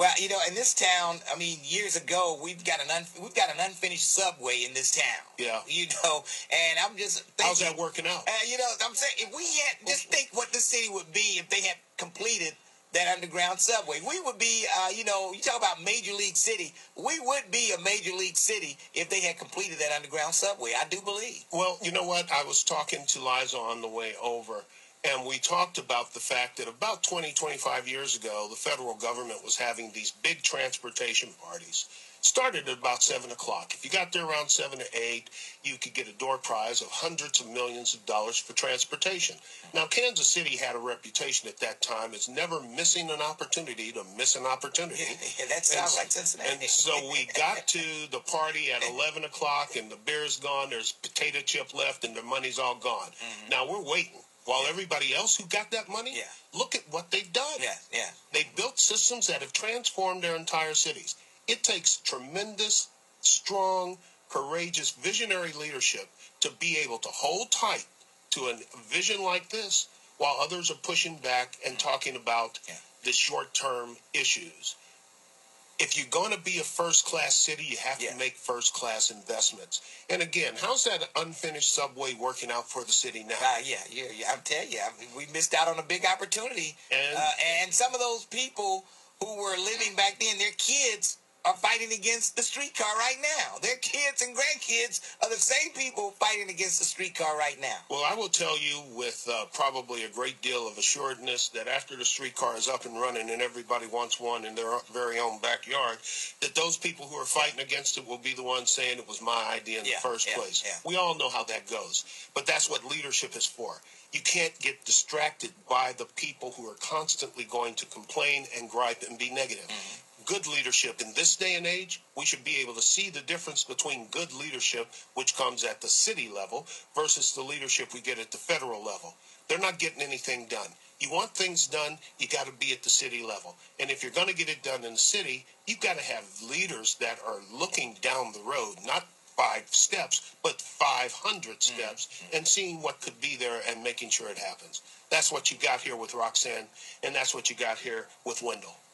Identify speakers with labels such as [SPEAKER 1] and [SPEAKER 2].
[SPEAKER 1] Well, in this town, I mean, years ago, we've got an unfinished subway in this town.
[SPEAKER 2] Yeah.
[SPEAKER 1] And I'm just thinking,
[SPEAKER 2] how's that working out?
[SPEAKER 1] I'm saying, if we had just think what the city would be if they had completed that underground subway, we would be, you talk about major league city. We would be a major league city if they had completed that underground subway. I do believe.
[SPEAKER 2] Well, you know what? I was talking to Liza on the way over, and we talked about the fact that about 20, 25 years ago, the federal government was having these big transportation parties. Started at about 7 o'clock. If you got there around 7 or 8, you could get a door prize of hundreds of millions of dollars for transportation. Now, Kansas City had a reputation at that time as never missing an opportunity to miss an opportunity.
[SPEAKER 1] Yeah, that sounds like Cincinnati.
[SPEAKER 2] And so we got to the party at 11 o'clock, and the beer's gone, there's potato chip left, and the money's all gone. Mm-hmm. Now, we're waiting. While everybody else who got that money, look at what they've done.
[SPEAKER 1] Yeah.
[SPEAKER 2] They built systems that have transformed their entire cities. It takes tremendous, strong, courageous, visionary leadership to be able to hold tight to a vision like this while others are pushing back and talking about the short-term issues. If you're going to be a first-class city, you have to make first-class investments. And again, how's that unfinished subway working out for the city now?
[SPEAKER 1] I'm telling you, we missed out on a big opportunity. And some of those people who were living back then, their kids are fighting against the streetcar right now. Their kids and grandkids are the same people fighting against the streetcar right now.
[SPEAKER 2] Well, I will tell you with probably a great deal of assuredness that after the streetcar is up and running and everybody wants one in their very own backyard, that those people who are fighting against it will be the ones saying it was my idea in the first place. Yeah. We all know how that goes. But that's what leadership is for. You can't get distracted by the people who are constantly going to complain and gripe and be negative. Mm-hmm. Good leadership in this day and age, we should be able to see the difference between good leadership, which comes at the city level, versus the leadership we get at the federal level. They're not getting anything done. You want things done, you got to be at the city level. And if you're going to get it done in the city, you've got to have leaders that are looking down the road, not 5 steps, but 500 steps, and seeing what could be there and making sure it happens. That's what you got here with Roxanne, and that's what you got here with Wendell.